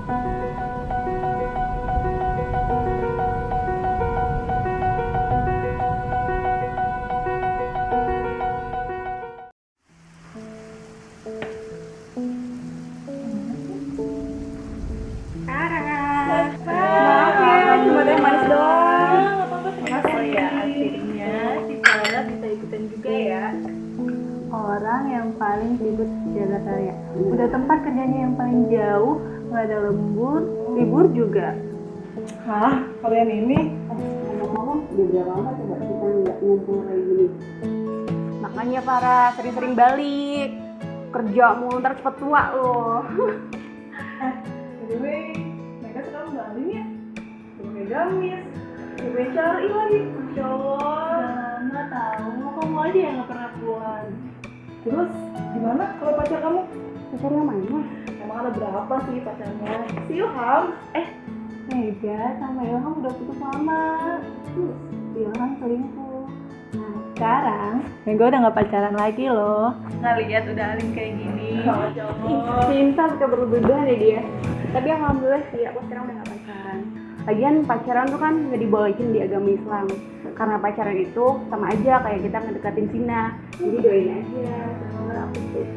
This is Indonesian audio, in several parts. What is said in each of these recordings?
Maaf ya, cuma teh manis doang. Oh ya, akhirnya kita bisa ikutan juga ya. Orang yang paling sibuk jaga karya. Udah tempat kerjanya yang paling jauh, nggak ada lembur, libur juga. Hah, kalian ini? Ngomong-ngomong, udah berapa lama coba kita nggak ngumpul kayak gini? Makanya para sering-sering balik. Kerja mulu ntar cepet tua loh. Anyway, mereka sekarang balik ya? Pakai gamis, pakai cari lagi. Masya Allah. Nggak tahu, kamu aja yang nggak pernah pulang. Terus, gimana kalau pacar kamu? Pacar yang mana? Emang ada berapa sih pacarnya? Si Ilham. Mega sama Ilham udah putus lama. Terus Ilham selingkuh. Nah sekarang Mega udah nggak pacaran lagi loh. Nggak lihat udah alim kayak gini. Masya Allah. Cinta suka berubah deh dia. Tapi alhamdulillah sih aku sekarang udah nggak pacaran. Lagian pacaran tuh kan nggak dibolehin di agama Islam. Karena pacaran itu sama aja kayak kita ngedekatin zina. Jadi doain aja semoga aku sukses.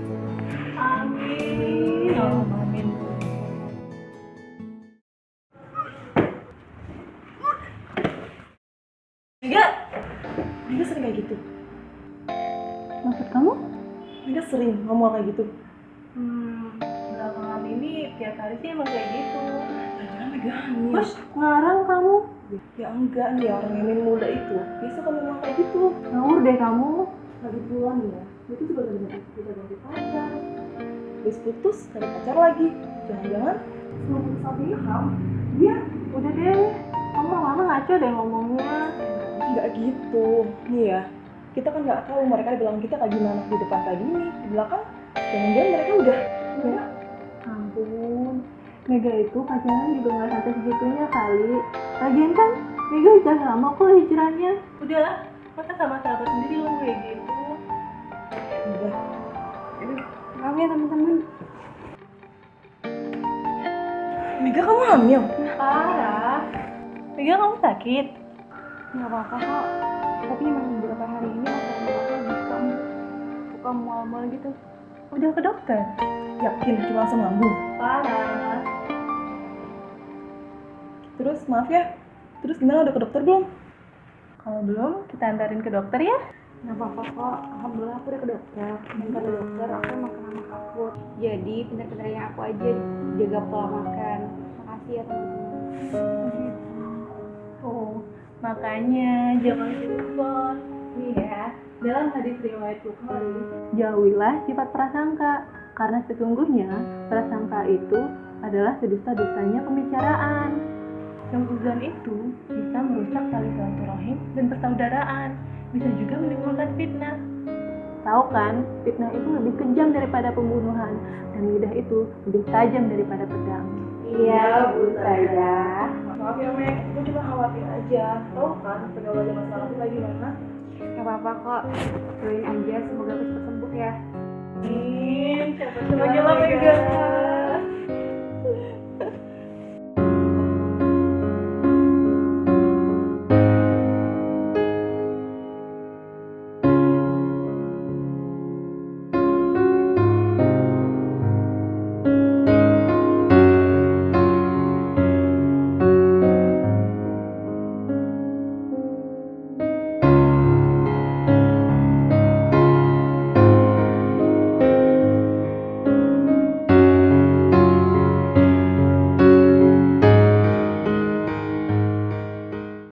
Amin. Oh, amin. Mega sering kayak gitu. Maksud kamu? Mega sering ngomong kayak gitu. Belakangan ini tiap hari sih emang kayak gitu. Jangan Mega hamil. Terus ngarang kamu? Ya enggak nih, orang yang muda itu bisa kan ngomong kayak gitu. Ngawur deh kamu. Lagi pulang ya, itu juga udah ganti pacar. Habis putus, cari pacar lagi. Jangan-jangan sebelum putus sama Ilham, dia Udah deh, kamu lama-lama ngaco deh ngomongnya. nggak gitu. Nih ya, kita kan nggak tahu mereka bilang kita kayak gimana, di depan kayak gini, di belakang jangan-jangan mereka udah Ampun, Mega itu pacaran juga nggak sampai segitunya kali. Lagian kan Mega udah lama kok hijrahnya. udahlah, masa sama sahabat sendiri lo kayak gitu. Udah. Maaf ya teman-teman. Mega, kamu hamil? Parah. Mega, kamu sakit? Nggak apa-apa kok. Tapi emang beberapa hari ini aku suka mual-mual gitu. Udah ke dokter? Yakin cuma asam lambung? Parah. Terus maaf ya, terus gimana, udah ke dokter belum? Kalau belum, kita antarin ke dokter ya. Nggak apa-apa kok. Alhamdulillah aku udah ke dokter. Dan kata dokter aku emang kena mah akut. Jadi pinter-pinternya aku aja jaga pola makan. Makasih ya teman-teman. Oh, makanya jangan lupa nih ya, dalam hadis riwayat Bukhari, Jauhilah sifat prasangka, karena sesungguhnya prasangka itu adalah sedusta-dustanya pembicaraan. Suzon itu bisa merusak tali silaturahim dan persaudaraan, bisa juga menimbulkan fitnah. Tahu kan, fitnah itu lebih kejam daripada pembunuhan, dan lidah itu lebih tajam daripada pedang. Iya, Bu Saya. Maaf ya, Mek, aku cuma khawatir aja. Tahu kan, pergaulan zaman sekarang tuh lagi mana? Gak apa-apa kok, doain aja semoga aku cepat sembuh ya. Amin. Semoga Mega.